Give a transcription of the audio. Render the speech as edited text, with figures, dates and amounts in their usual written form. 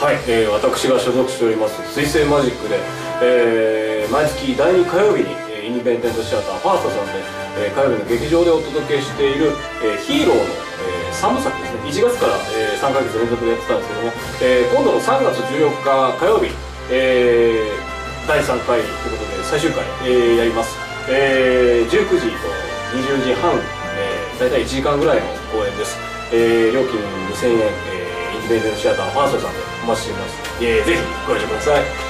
はい、私が所属しております水星マジックで、毎月第2火曜日に、インディペンデントシアターファーストさんで、火曜日の劇場でお届けしている、ヒーローの、3部作ですね。1月から、3ヶ月連続でやってたんですけども、今度の3月14日火曜日、第3回ということで最終回、やります、19時と20時半、大体1時間ぐらいの公演です。料金2000円、インディペンデントシアターファーストさんでお待ちしています。ぜひご覧ください。